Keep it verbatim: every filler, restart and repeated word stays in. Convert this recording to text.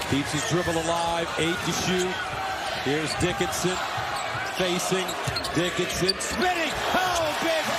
Keeps his dribble alive. Eight to shoot. Here's Dickinson. Facing. Dickinson. Spinning. Oh, big